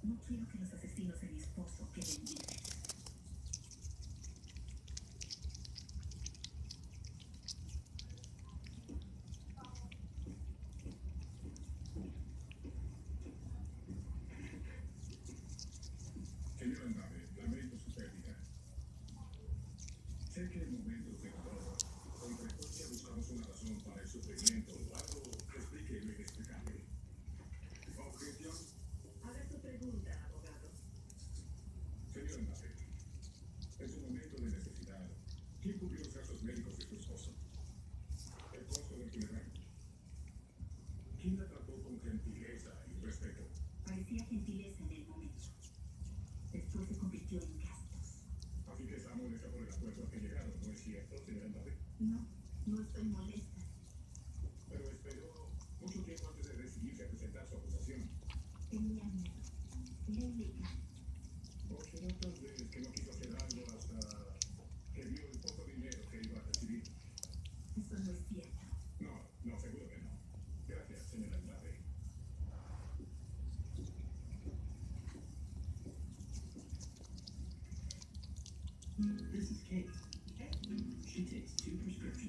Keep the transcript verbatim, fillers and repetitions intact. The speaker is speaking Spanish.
No quiero que los asesinos de mi esposo queden libres. Señora Nave, lamento su pérdida. Sé que en momentos de dolor, con frecuencia buscamos una razón para el sufrimiento o algo que explique lo inexplicable. ¿Objeción? Haga su pregunta, abogado. Señora Nave, en su momento de necesidad, ¿quién cubrió los gastos médicos de su esposo? ¿El costo del funeral? ¿Quién la trató con gentileza y respeto? Parecía gentileza en el momento. Después se convirtió en gastos. Así que está molesta por el acuerdo al que llegaron, ¿no es cierto, señora Nave? No, no estoy molesta. Pero esperó mucho tiempo antes de decidirse a presentar su acusación. Tenía miedo. Era ilegal. ¿O será tal vez que no quiso hacer algo hasta que vio el poco dinero que iba a recibir? Eso no es cierto. No, no, seguro que no. Gracias, señora Nave. This is Kate. She takes two prescriptions.